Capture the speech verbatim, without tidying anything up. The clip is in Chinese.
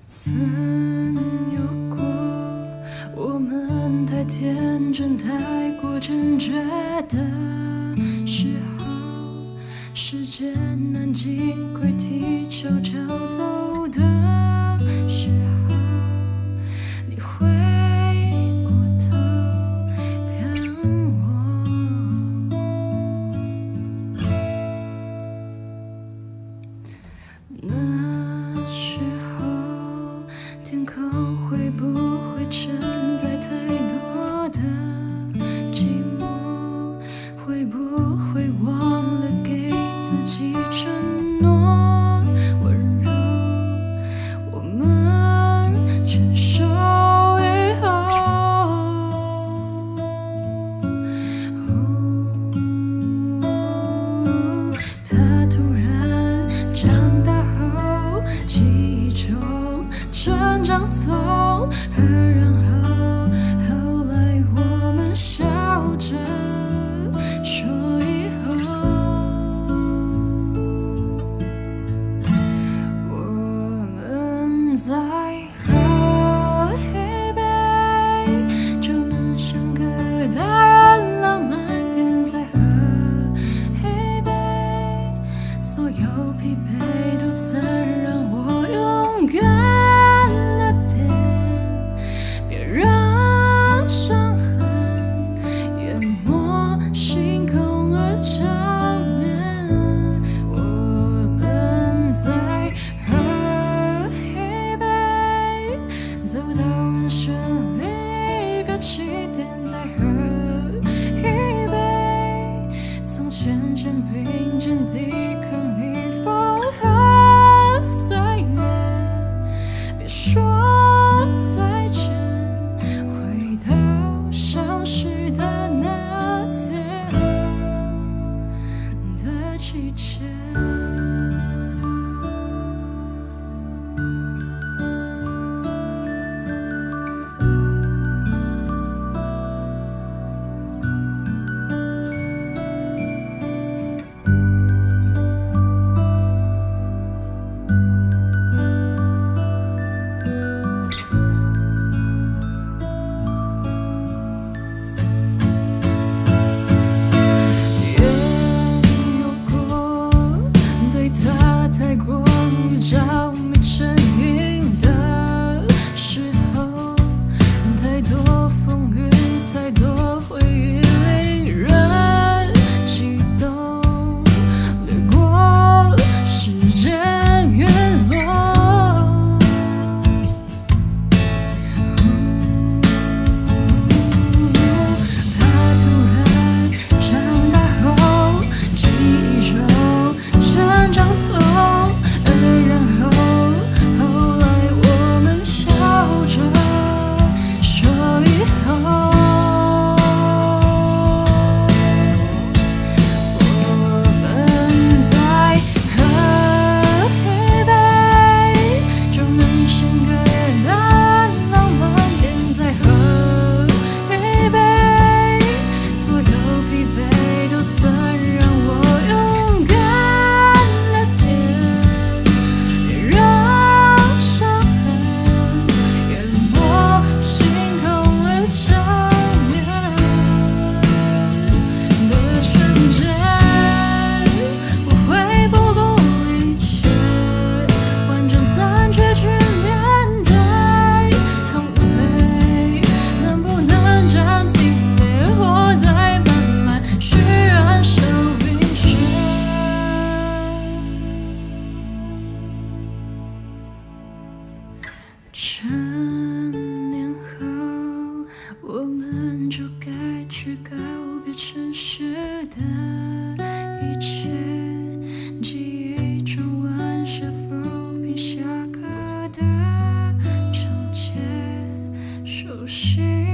曾有过，我们太天真，太过真觉的时候，时间安静，快踢球抢走的时候，你回过头看我，那时候天空会不会承载太多的寂寞？会不会忘了给自己承诺？温柔，我们成熟以后，怕突然长大后，记忆中成长走，而然后后来我们笑着说以后，我们再喝一杯，就能像个大人浪漫点，再喝一杯，所有疲惫都曾让我勇敢。走到人生另一个起点，再喝一杯，从前肩并肩抵抗逆风和岁月，别说再见，回到相识的那天的季节。成年后，我们就该去告别城市的一切，记忆中晚霞浮萍下课的长街，熟悉。